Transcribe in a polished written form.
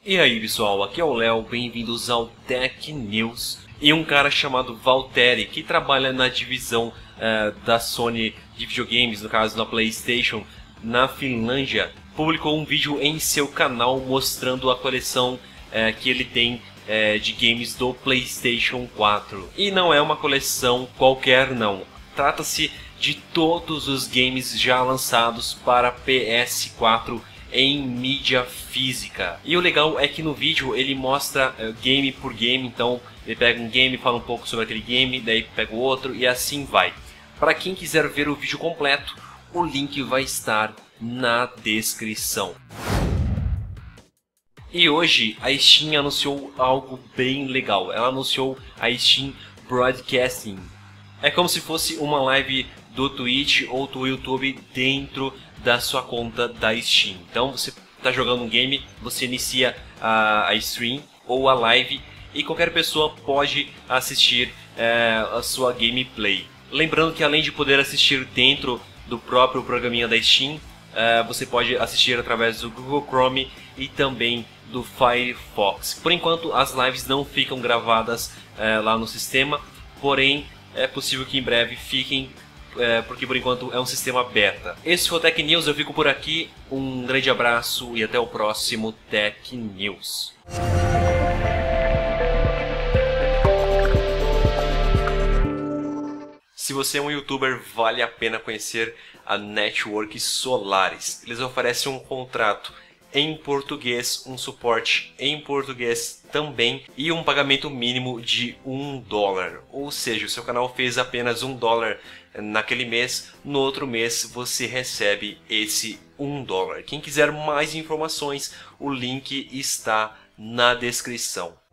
E aí pessoal, aqui é o Léo, bem-vindos ao Tech News. E um cara chamado Valtteri, que trabalha na divisão da Sony de videogames, no caso na PlayStation, na Finlândia, publicou um vídeo em seu canal mostrando a coleção que ele tem de games do PlayStation 4. E não é uma coleção qualquer não, trata-se de todos os games já lançados para PS4 em mídia física. E o legal é que no vídeo ele mostra game por game, então ele pega um game, fala um pouco sobre aquele game, daí pega o outro e assim vai. Para quem quiser ver o vídeo completo, o link vai estar na descrição. E hoje a Steam anunciou algo bem legal. Ela anunciou a Steam Broadcasting. É como se fosse uma live do Twitch ou do YouTube dentro da sua conta da Steam. Então você está jogando um game, você inicia a stream ou a live e qualquer pessoa pode assistir a sua gameplay. Lembrando que além de poder assistir dentro do próprio programinha da Steam, você pode assistir através do Google Chrome e também do Firefox. Por enquanto as lives não ficam gravadas lá no sistema, porém é possível que em breve fiquem, porque por enquanto é um sistema beta. Esse foi o Tech News, eu fico por aqui, um grande abraço e até o próximo Tech News. Se você é um youtuber, vale a pena conhecer a Network Solaris. Eles oferecem um contrato em português, um suporte em português também e um pagamento mínimo de $1. Ou seja, o seu canal fez apenas $1 naquele mês, no outro mês você recebe esse $1. Quem quiser mais informações, o link está na descrição.